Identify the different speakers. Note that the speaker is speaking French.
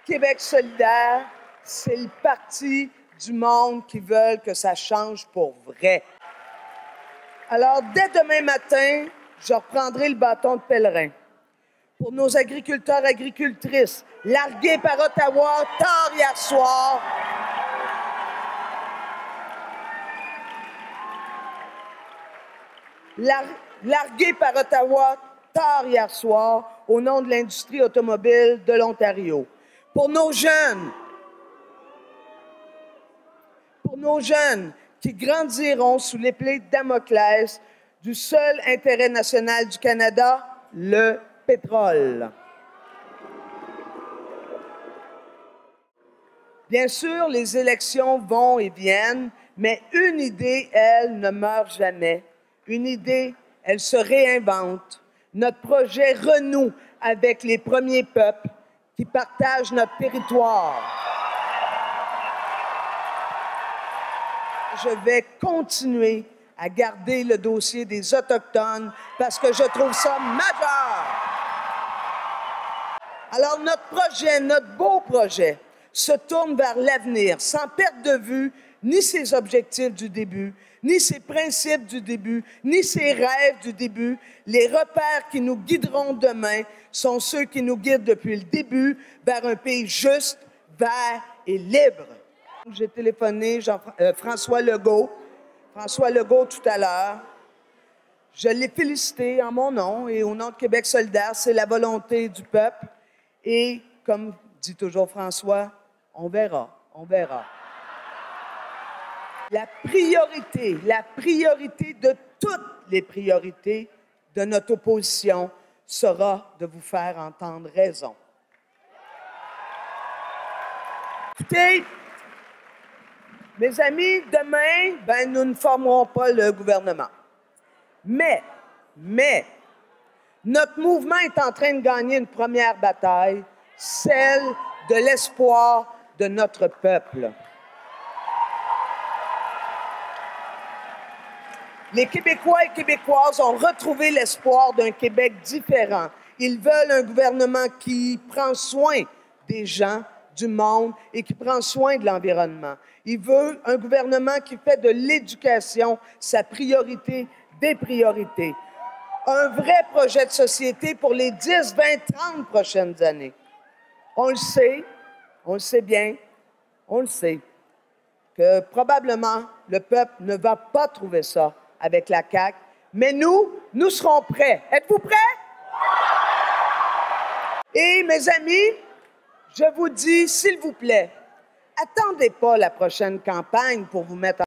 Speaker 1: Québec solidaire, c'est le parti du monde qui veut que ça change pour vrai. Alors, dès demain matin, je reprendrai le bâton de pèlerin. Pour nos agriculteurs, agricultrices, largués par Ottawa tard hier soir, largués par Ottawa tard hier soir au nom de l'industrie automobile de l'Ontario. Pour nos jeunes qui grandiront sous l'épée de Damoclès du seul intérêt national du Canada, le pétrole. Bien sûr, les élections vont et viennent, mais une idée, elle, ne meurt jamais. Une idée, elle se réinvente. Notre projet renoue avec les premiers peuples qui partagent notre territoire. Je vais continuer à garder le dossier des Autochtones parce que je trouve ça majeur. Alors, notre projet, notre beau projet, se tourne vers l'avenir, sans perdre de vue ni ses objectifs du début, ni ses principes du début, ni ses rêves du début. Les repères qui nous guideront demain sont ceux qui nous guident depuis le début vers un pays juste, vert et libre. J'ai téléphoné François Legault tout à l'heure. Je l'ai félicité en mon nom et au nom de Québec solidaire. C'est la volonté du peuple. Et comme dit toujours François, on verra. La priorité de toutes les priorités de notre opposition sera de vous faire entendre raison. Écoutez, mes amis, demain, nous ne formerons pas le gouvernement. Mais, notre mouvement est en train de gagner une première bataille, celle de l'espoir de notre peuple. Les Québécois et Québécoises ont retrouvé l'espoir d'un Québec différent. Ils veulent un gouvernement qui prend soin des gens, du monde et qui prend soin de l'environnement. Ils veulent un gouvernement qui fait de l'éducation sa priorité des priorités. Un vrai projet de société pour les 10, 20, 30 prochaines années. On le sait bien, que probablement le peuple ne va pas trouver ça avec la CAQ, mais nous serons prêts. Êtes-vous prêts? Et mes amis, je vous dis, s'il vous plaît, attendez pas la prochaine campagne pour vous mettre en